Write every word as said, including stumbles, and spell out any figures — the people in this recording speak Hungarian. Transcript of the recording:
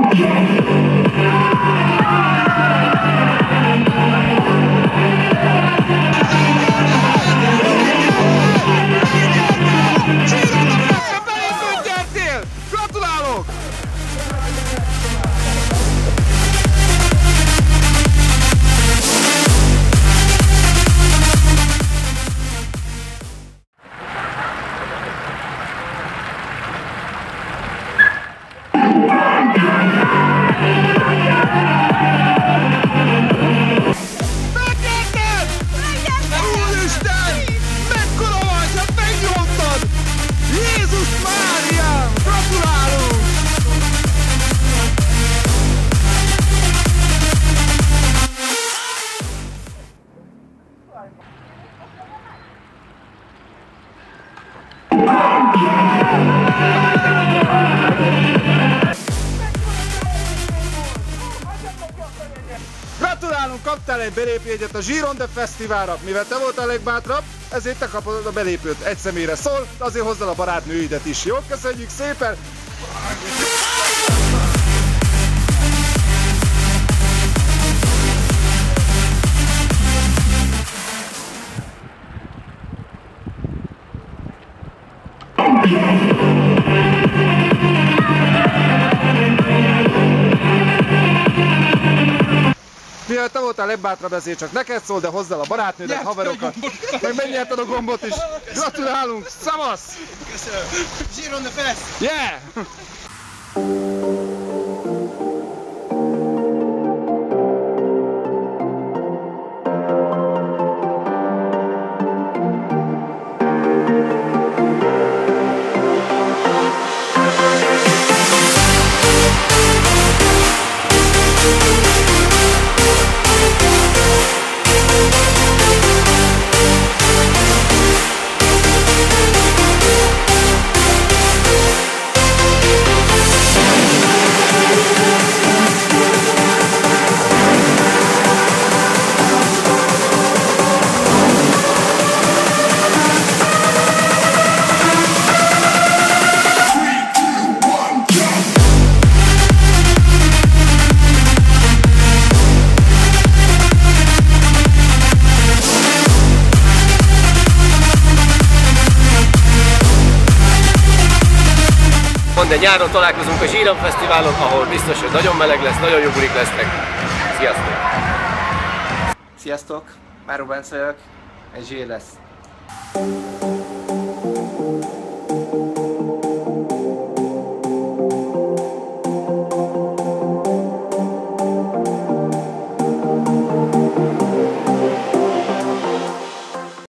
Gratulálunk, kaptál egy belépőjegyet a Gironde Fesztiválra. Mivel te voltál a legbátrabb, ezért te kapod a belépőt. Egy személyre szól, azért hozzal a barátnőidet is. Jó, köszönjük szépen! Mivel te voltál legbátrabb, ezért csak neked szól, de hozzál a barátnődet, haverokat, meg megnyerted a gombot is. Gratulálunk, szavasz! Köszönöm! Gironde Fest! Yeah! De nyáron találkozunk a Gironde Fesztiválon, ahol biztos, hogy nagyon meleg lesz, nagyon jó bulik lesznek. Sziasztok! Sziasztok! Máró Bence vagyok, egy zsír lesz.